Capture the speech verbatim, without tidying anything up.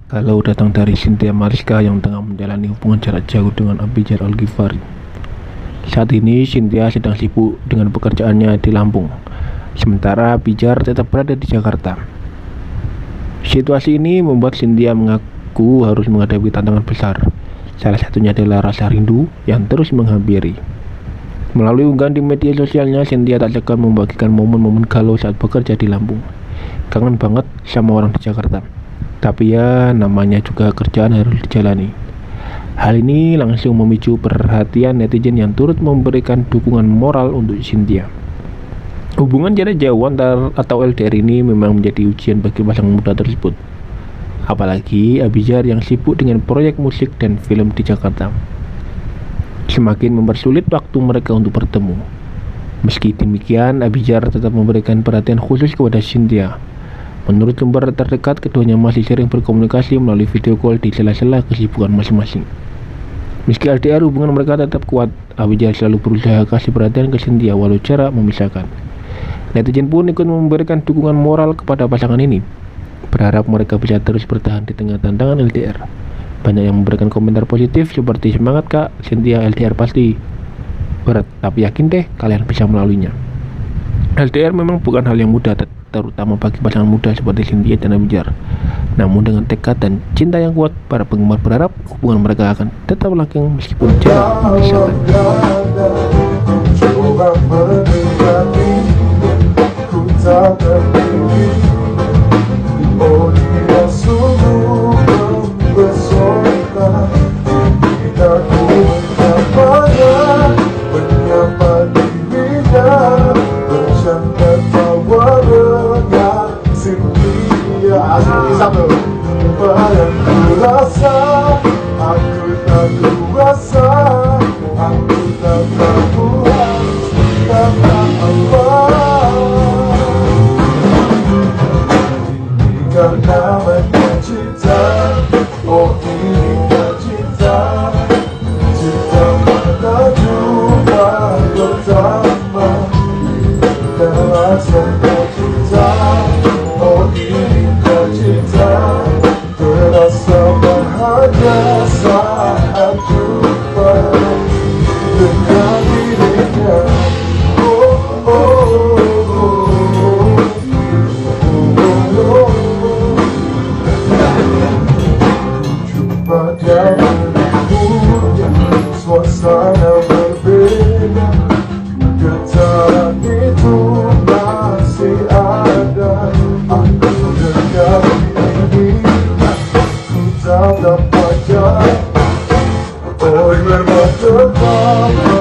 kalau datang dari Cynthia Mariska yang tengah menjalani hubungan jarak jauh dengan Abidjar Al-Ghifari. Saat ini Cynthia sedang sibuk dengan pekerjaannya di Lampung, sementara Abidjar tetap berada di Jakarta. Situasi ini membuat Cynthia mengaku harus menghadapi tantangan besar. Salah satunya adalah rasa rindu yang terus menghampiri. Melalui unggahan di media sosialnya, Cynthia tak segan membagikan momen-momen galau saat bekerja di Lampung. Kangen banget sama orang di Jakarta. Tapi ya, namanya juga kerjaan harus dijalani. Hal ini langsung memicu perhatian netizen yang turut memberikan dukungan moral untuk Cynthia. Hubungan jarak jauh antar atau L D R ini memang menjadi ujian bagi pasangan muda tersebut. Apalagi Abidjar yang sibuk dengan proyek musik dan film di Jakarta. Semakin mempersulit waktu mereka untuk bertemu. Meski demikian, Abidjar tetap memberikan perhatian khusus kepada Cynthia. Menurut kembar terdekat, keduanya masih sering berkomunikasi melalui video call di sela-sela kesibukan masing-masing. Meski L D R, hubungan mereka tetap kuat. Abidjar selalu berusaha kasih perhatian ke Cynthia walau jarak memisahkan. Netizen pun ikut memberikan dukungan moral kepada pasangan ini, berharap mereka bisa terus bertahan di tengah tantangan L D R. Banyak yang memberikan komentar positif seperti, "Semangat kak, Cynthia, L D R pasti berat, tapi yakin deh kalian bisa melaluinya." L D R memang bukan hal yang mudah, terutama bagi pasangan muda seperti Cynthia dan Abidjar. Namun dengan tekad dan cinta yang kuat, para penggemar berharap hubungan mereka akan tetap langgeng meskipun jarak memisahkan. Satu, aku rasa, aku tak kuasa, aku tak kuat, kata apa? Ini kan namanya cinta, oh ini kan cinta, cinta pada jumpa pertama, terasa cinta, oh ini cinta, terasa bahagia saat jumpa dengan dirinya. Oh, oh, oh, oh, oh, oh. Jumpa dan berikutnya, suasana berbeda, getaran itu masih ada. Tatap wajah, oh bermata